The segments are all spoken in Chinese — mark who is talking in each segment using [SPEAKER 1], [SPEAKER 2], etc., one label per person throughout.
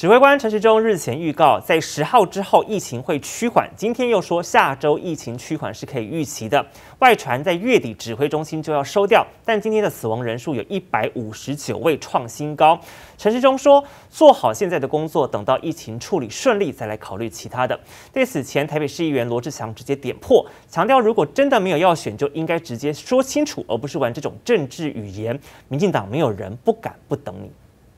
[SPEAKER 1] 指挥官陈时中日前预告，在10号之后疫情会趋缓，今天又说下周疫情趋缓是可以预期的。外传在月底指挥中心就要收掉，但今天的死亡人数有159位，创新高。陈时中说，做好现在的工作，等到疫情处理顺利再来考虑其他的。对此前台北市议员罗志强直接点破，强调如果真的没有要选，就应该直接说清楚，而不是玩这种政治语言。民进党没有人不敢不等你。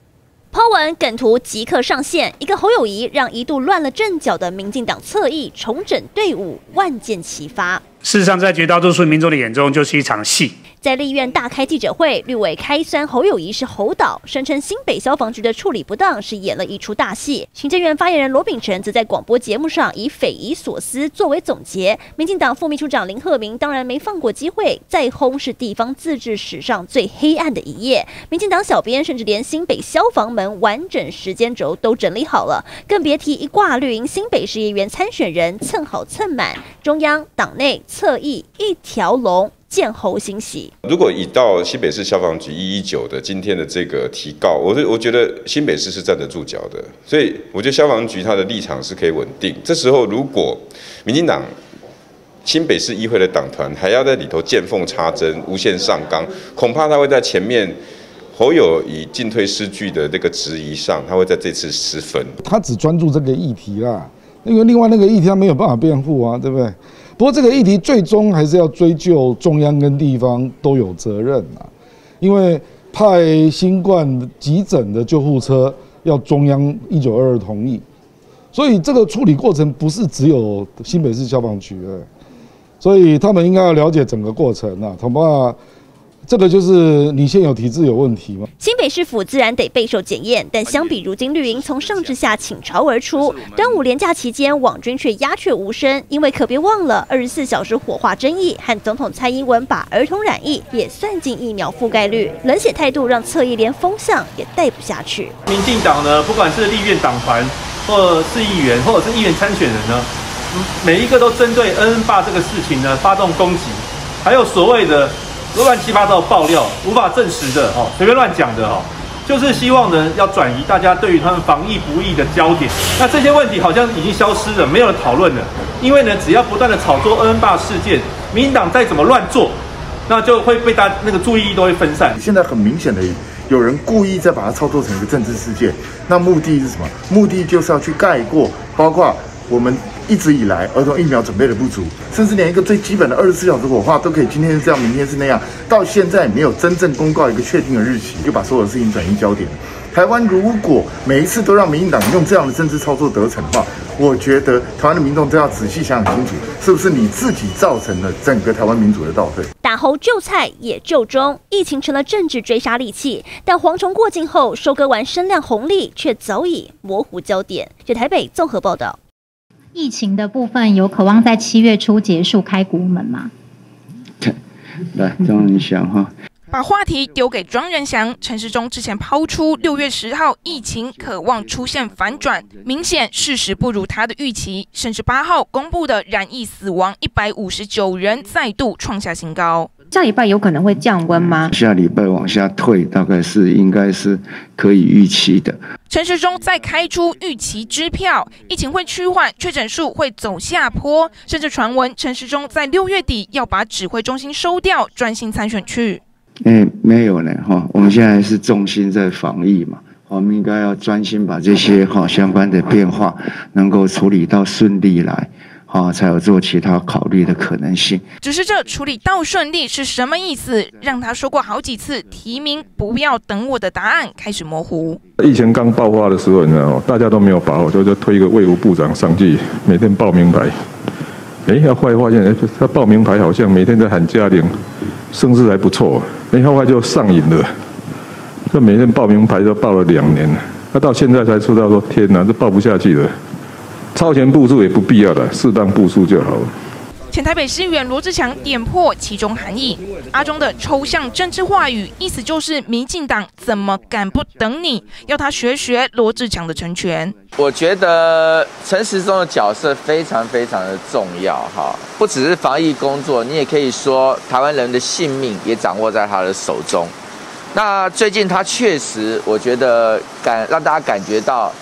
[SPEAKER 2] po文梗图即刻上线，一个侯友宜让一度乱了阵脚的民进党侧翼重整队伍，万箭齐发。
[SPEAKER 3] 事实上，在绝大多数民众的眼中，就是一场戏。
[SPEAKER 2] 在立院大开记者会，绿委开酸侯友宜是侯导，声称新北消防局的处理不当是演了一出大戏。行政院发言人罗秉成则在广播节目上以匪夷所思作为总结。民进党副秘书长林鹤鸣当然没放过机会，再轰是地方自治史上最黑暗的一页。民进党小编甚至连新北消防门完整时间轴都整理好了，更别提一挂绿营新北市议员参选人蹭好蹭满，中央党内侧翼一条龙。见侯欣喜。
[SPEAKER 4] 如果以到新北市消防局119的今天的这个提告，我觉得新北市是站得住脚的，所以我觉得消防局它的立场是可以稳定。这时候如果民进党新北市议会的党团还要在里头见缝插针、无限上纲，恐怕他会在前面侯友宜进退失据的这个质疑上，他会在这次失分。
[SPEAKER 5] 他只专注这个议题啦，因为另外那个议题他没有办法辩护啊，对不对？不过这个议题最终还是要追究中央跟地方都有责任啊，因为派新冠急诊的救护车要中央1922同意，所以这个处理过程不是只有新北市消防局的，所以他们应该要了解整个过程啊，恐怕这个就是你现有体制有问题吗？
[SPEAKER 2] 新北市府自然得备受检验，但相比如今绿营从上至下倾巢而出，端午连假期间网军却鸦雀无声，因为可别忘了24小时火化争议和总统蔡英文把儿童染疫也算进疫苗覆盖率，冷血态度让侧翼连风向也带不下去。
[SPEAKER 6] 民进党呢，不管是立院党团，或是议员，或者是议员参选人呢，每一个都针对恩恩爸这个事情呢发动攻击，还有所谓的乱七八糟的爆料，无法证实的随便乱讲的就是希望呢要转移大家对于他们防疫不易的焦点。那这些问题好像已经消失了，没有人讨论了，因为呢只要不断的炒作恩恩爸事件，民进党再怎么乱做，那就会被大家那个注意力都会分散。
[SPEAKER 7] 现在很明显的有人故意在把它操作成一个政治事件，那目的是什么？目的就是要去盖过，包括我们一直以来儿童疫苗准备的不足，甚至连一个最基本的24小时火化都可以今天是这样，明天是那样，到现在没有真正公告一个确定的日期，就把所有的事情转移焦点。台湾如果每一次都让民进党用这样的政治操作得逞的话，我觉得台湾的民众都要仔细想想清楚，是不是你自己造成了整个台湾民主的倒退。
[SPEAKER 2] 打猴救菜也救中，疫情成了政治追杀利器，但蝗虫过境后收割完声量红利，却早已模糊焦点。据台北综合报道。
[SPEAKER 8] 疫情的部分有渴望在7月初结束开国门吗？
[SPEAKER 9] 来，庄仁祥哈。
[SPEAKER 10] 把话题丢给庄仁祥，陈时中之前抛出6月10号疫情渴望出现反转，明显事实不如他的预期，甚至8号公布的染疫死亡159人再度创下新高。
[SPEAKER 8] 下礼拜有可能会降温吗？
[SPEAKER 9] 下礼拜往下退，大概是应该是可以预期的。
[SPEAKER 10] 陈时中再开出预期支票，疫情会趋缓，确诊数会走下坡，甚至传闻陈时中在6月底要把指挥中心收掉，专心参选去。
[SPEAKER 9] 没有呢我们现在是重心在防疫嘛，我们应该要专心把这些相关的变化能够处理到顺利来。才有做其他考虑的可能性。
[SPEAKER 10] 只是这处理到顺利是什么意思？让他说过好几次提名不要等我的答案开始模糊。
[SPEAKER 11] 疫情刚爆发的时候呢，大家都没有把握，就推一个卫福部长上去，每天报名牌。后来发现，他报名牌好像每天在喊嘉玲，声势还不错。后来就上瘾了，这每天报名牌都报了2年，他到现在才知道说，天哪，这报不下去了。超前部署也不必要的，适当部署就好了。
[SPEAKER 10] 前台北市议员罗志强点破其中含义，阿中的抽象政治话语，意思就是民进党怎么敢不等你，要他学罗志强的成全。
[SPEAKER 12] 我觉得陈时中的角色非常非常的重要不只是防疫工作，你也可以说台湾人的性命也掌握在他的手中。那最近他确实，我觉得让大家感觉到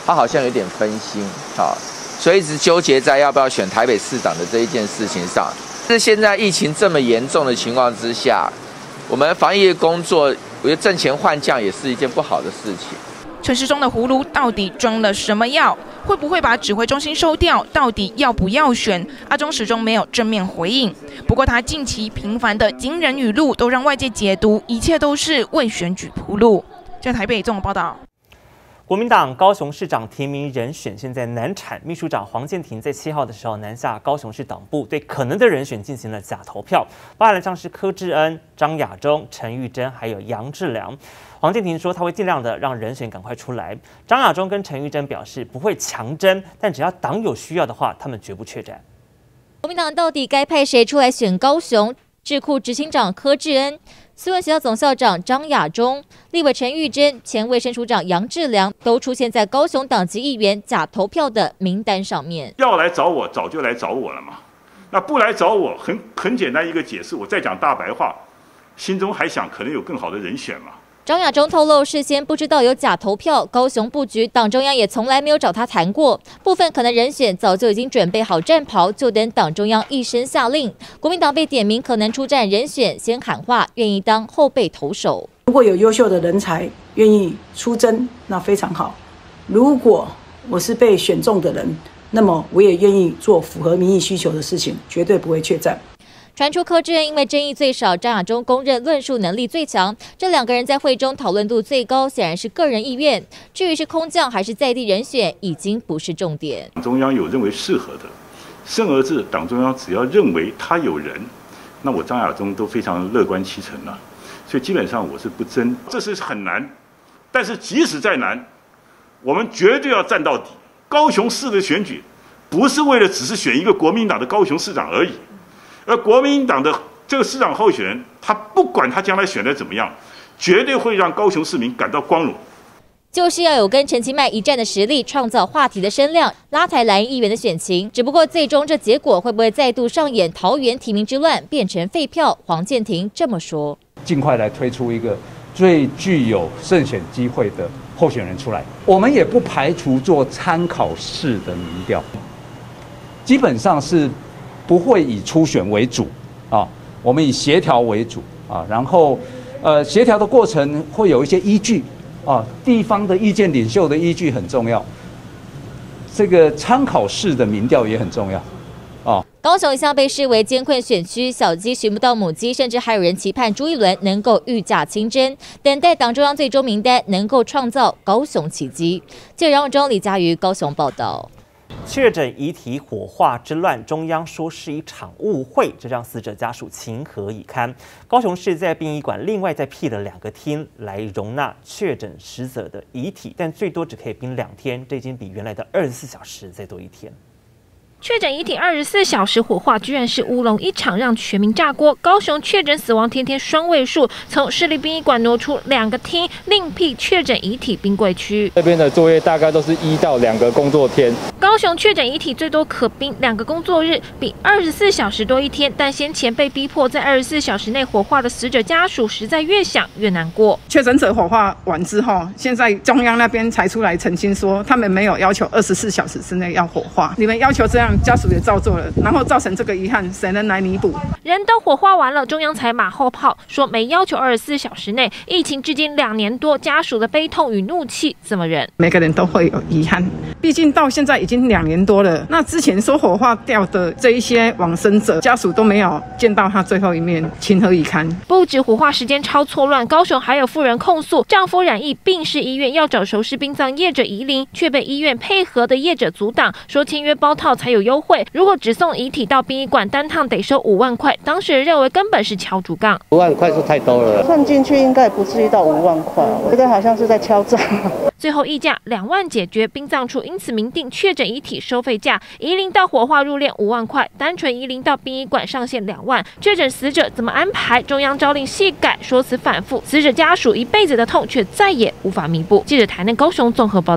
[SPEAKER 12] 他好像有点分心，所以一直纠结在要不要选台北市长的这一件事情上。是现在疫情这么严重的情况之下，我们防疫工作，我觉得阵前换将也是一件不好的事情。
[SPEAKER 10] 陈时中的葫芦到底装了什么药？会不会把指挥中心收掉？到底要不要选？阿中始终没有正面回应。不过他近期频繁的惊人语录，都让外界解读一切都是为选举铺路。在台北综合报道。
[SPEAKER 1] 国民党高雄市长提名人选现在难产，秘书长黄健庭在7号的时候南下高雄市党部，对可能的人选进行了假投票，包含了像是柯志恩、张亚中、陈玉珍还有杨志良。黄健庭说他会尽量的让人选赶快出来。张亚中跟陈玉珍表示不会强征，但只要党有需要的话，他们绝不怯战。
[SPEAKER 13] 国民党到底该派谁出来选高雄？智库执行长柯志恩、斯文学校总校长张亚中、立委陈玉珍、前卫生署长杨志良都出现在高雄党籍议员假投票的名单上面。
[SPEAKER 14] 要来找我，早就来找我了嘛。那不来找我，很简单一个解释，我再讲大白话，心中还想可能有更好的人选嘛。
[SPEAKER 13] 张亚中透露，事先不知道有假投票，高雄布局党中央也从来没有找他谈过。部分可能人选早就已经准备好战袍，就等党中央一声下令。国民党被点名可能出战人选，先喊话愿意当后备投手。
[SPEAKER 15] 如果有优秀的人才愿意出征，那非常好。如果我是被选中的人，那么我也愿意做符合民意需求的事情，绝对不会怯战。
[SPEAKER 13] 传出柯志恩因为争议最少，张亚中公认论述能力最强，这两个人在会中讨论度最高，显然是个人意愿。至于是空降还是在地人选，已经不是重点。
[SPEAKER 14] 党中央有认为适合的，甚而至党中央只要认为他有人，那我张亚中都非常乐观其成了。所以基本上我是不争，这是很难。但是即使再难，我们绝对要站到底。高雄市的选举，不是为了只是选一个国民党的高雄市长而已。而国民党的这个市长候选人，他不管他将来选得怎么样，绝对会让高雄市民感到光荣。
[SPEAKER 13] 就是要有跟陈其迈一战的实力，创造话题的声量，拉抬蓝营议员的选情。只不过最终这结果会不会再度上演桃园提名之乱，变成废票？黄健庭这么说：
[SPEAKER 16] 尽快来推出一个最具有胜选机会的候选人出来。我们也不排除做参考式的民调，基本上是不会以初选为主啊，我们以协调为主啊，然后协调的过程会有一些依据啊，地方的意见领袖的依据很重要，这个参考式的民调也很重要啊。
[SPEAKER 13] 高雄一向被视为艰困选区，小鸡寻不到母鸡，甚至还有人期盼朱一伦能够御驾亲征，等待党中央最终名单能够创造高雄奇迹。记者杨永忠、李佳瑜高雄报道。
[SPEAKER 1] 确诊遗体火化之乱，中央说是一场误会，这让死者家属情何以堪？高雄市在殡仪馆另外再辟了2个厅来容纳确诊死者的遗体，但最多只可以冰2天，这已经比原来的24小时再多1天。
[SPEAKER 17] 确诊遗体24小时火化，居然是乌龙一场，让全民炸锅。高雄确诊死亡天天双位数，从市立殡仪馆挪出2个厅，另辟确诊遗体冰柜区。
[SPEAKER 18] 这边的作业大概都是1到2个工作天。
[SPEAKER 17] 高雄确诊遗体最多可冰2个工作日，比24小时多1天。但先前被逼迫在24小时内火化的死者家属，实在越想越难过。
[SPEAKER 19] 确诊者火化完之后，现在中央那边才出来澄清说，他们没有要求24小时之内要火化，你们要求这样。家属也照做了，然后造成这个遗憾，谁能来弥补？
[SPEAKER 17] 人都火化完了，中央才马后炮说没要求24小时内。疫情至今2年多，家属的悲痛与怒气怎么忍？
[SPEAKER 19] 每个人都会有遗憾，毕竟到现在已经2年多了。那之前说火化掉的这一些往生者家属都没有见到他最后一面，情何以堪？
[SPEAKER 17] 不止火化时间超错乱，高雄还有妇人控诉，丈夫染疫病逝医院要找熟识殡葬业者移灵，却被医院配合的业者阻挡，说签约包套才有优惠，如果只送遗体到殡仪馆，单趟得收5万块。当事人认为根本是敲竹杠，5
[SPEAKER 20] 万块是太多了，算进去应该不至于到5万块，这个好像是在敲诈。
[SPEAKER 17] 最后议价2万解决，殡葬处因此明定确诊遗体收费价，移灵到火化入殓5万块，单纯移灵到殡仪馆上限2万。确诊死者怎么安排？中央朝令细改，说辞反复，死者家属一辈子的痛却再也无法弥补。记者台南高雄综合报道。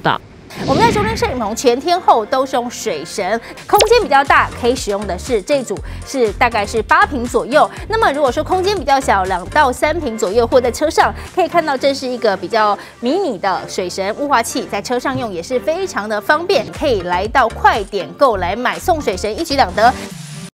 [SPEAKER 21] 我们在收听摄影棚前天后都是用水神，空间比较大，可以使用的是这组是大概是8坪左右。那么如果说空间比较小，2到3坪左右，或在车上可以看到，这是一个比较迷你的水神雾化器，在车上用也是非常的方便，可以来到快点购来买送水神，一举两得。